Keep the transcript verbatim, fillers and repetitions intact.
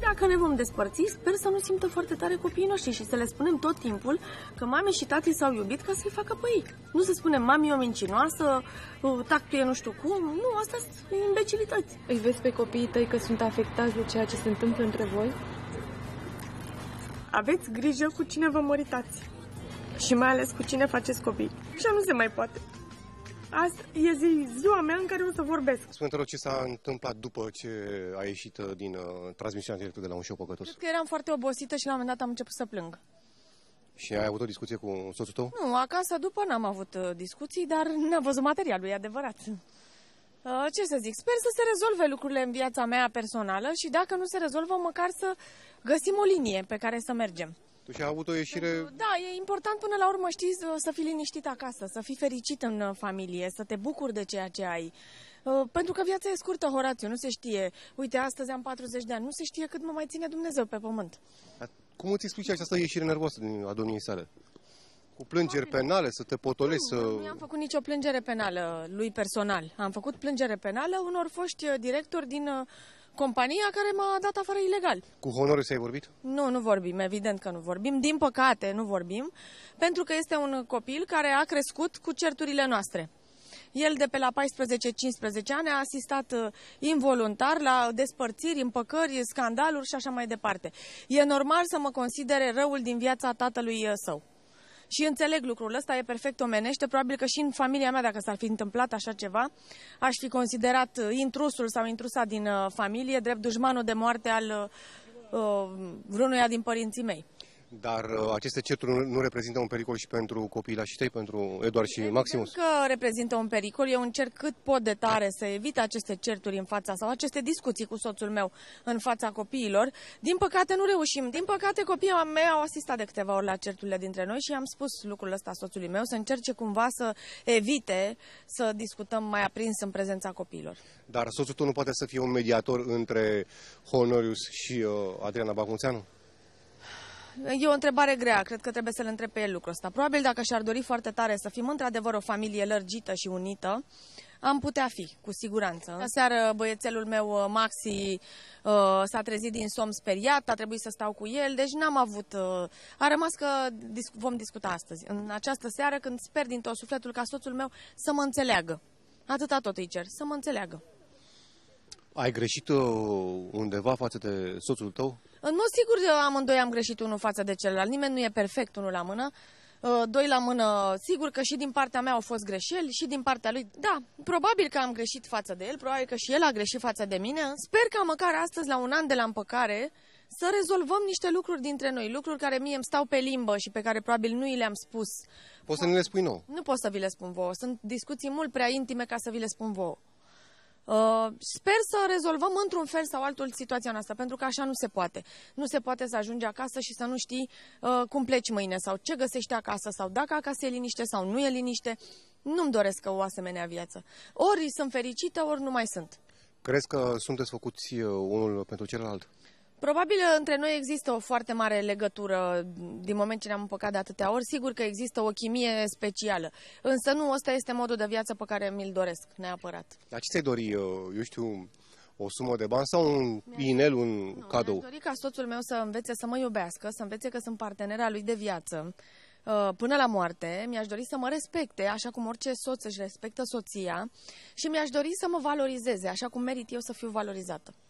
dacă ne vom despărți, sper să nu simtă foarte tare copiii noștri și să le spunem tot timpul că mami și tati s-au iubit ca să-i facă pe ei. Nu să spunem mami e o mincinoasă, tactul e nu știu cum. Nu, astea sunt imbecilități. Îi vezi pe copiii tăi că sunt afectați de ceea ce se întâmplă între voi? Aveți grijă cu cine vă măritați. Și mai ales cu cine faceți copii. Așa nu se mai poate. Asta e zi, ziua mea în care o să vorbesc. Spune-te rog ce s-a întâmplat după ce a ieșit din uh, transmisiunea directă de la Un Show Păcătos. Cred că eram foarte obosită și la un moment dat am început să plâng. Și ai avut o discuție cu soțul tău? Nu, acasă după n-am avut uh, discuții, dar n-am văzut materialul, e adevărat. Uh, ce să zic, sper să se rezolve lucrurile în viața mea personală și dacă nu se rezolvă, măcar să găsim o linie pe care să mergem. Tu și-ai avut o ieșire... Da, e important până la urmă, știi, să fii liniștit acasă, să fii fericit în familie, să te bucuri de ceea ce ai. Pentru că viața e scurtă, Horațiu, nu se știe. Uite, astăzi am patruzeci de ani, nu se știe cât mă mai ține Dumnezeu pe pământ. Cum îți explici această ieșire nervoasă a domniei sale? Cu plângeri penale, să te potolezi, să... Nu, nu am făcut nicio plângere penală lui personal. Am făcut plângere penală unor foști directori din compania care m-a dat afară ilegal. Cu Honoru ți-ai vorbit? Nu, nu vorbim, evident că nu vorbim. Din păcate nu vorbim, pentru că este un copil care a crescut cu certurile noastre. El de pe la paisprezece cincisprezece ani a asistat uh, involuntar la despărțiri, împăcări, scandaluri și așa mai departe. E normal să mă considere răul din viața tatălui uh, său. Și înțeleg lucrul ăsta, e perfect omenește, probabil că și în familia mea, dacă s-ar fi întâmplat așa ceva, aș fi considerat uh, intrusul sau intrusa din uh, familie drept dușmanul de moarte al uh, vreunuia din părinții mei. Dar uh, aceste certuri nu, nu reprezintă un pericol și pentru copiii tăi, pentru Eduard și Evident Maximus? Că reprezintă un pericol. Eu încerc cât pot de tare să evit aceste certuri în fața sau aceste discuții cu soțul meu în fața copiilor. Din păcate nu reușim. Din păcate copiii mei au asistat de câteva ori la certurile dintre noi și am spus lucrul ăsta soțului meu, să încerce cumva să evite să discutăm mai aprins în prezența copiilor. Dar soțul tău nu poate să fie un mediator între Honorius și uh, Adriana Bacunțeanu? E o întrebare grea, cred că trebuie să-l întreb pe el lucrul ăsta. Probabil dacă și-ar dori foarte tare să fim într-adevăr o familie lărgită și unită, am putea fi, cu siguranță. Aseară băiețelul meu, Maxi, s-a trezit din somn speriat, a trebuit să stau cu el, deci n-am avut... A rămas că vom discuta astăzi, în această seară, când sper din tot sufletul ca soțul meu să mă înțeleagă. Atâta tot îi cer, să mă înțeleagă. Ai greșit undeva față de soțul tău? În mod sigur, amândoi am greșit unul față de celălalt. Nimeni nu e perfect unul la mână. Doi la mână, sigur că și din partea mea au fost greșeli și din partea lui. Da, probabil că am greșit față de el, probabil că și el a greșit față de mine. Sper ca măcar astăzi, la un an de la împăcare, să rezolvăm niște lucruri dintre noi. Lucruri care mie îmi stau pe limbă și pe care probabil nu i le-am spus. Poți să nu le spui nouă? Nu pot să vi le spun vouă. Sunt discuții mult prea intime ca să vi le spun vouă. Uh, sper să rezolvăm într-un fel sau altul situația noastră, pentru că așa nu se poate. Nu se poate să ajungi acasă și să nu știi uh, cum pleci mâine sau ce găsești acasă sau dacă acasă e liniște sau nu e liniște. Nu-mi doresc o asemenea viață. Ori sunt fericită, ori nu mai sunt. Crezi că sunteți făcuți unul pentru celălalt? Probabil între noi există o foarte mare legătură din moment ce ne-am împăcat de atâtea ori. Sigur că există o chimie specială, însă nu ăsta este modul de viață pe care mi-l doresc, neapărat. Dar ce ți-ai dori, eu știu, o sumă de bani sau un inel, un nu, cadou? Mi-aș dori ca soțul meu să învețe să mă iubească, să învețe că sunt partenera lui de viață până la moarte. Mi-aș dori să mă respecte, așa cum orice soț își respectă soția, și mi-aș dori să mă valorizeze, așa cum merit eu să fiu valorizată.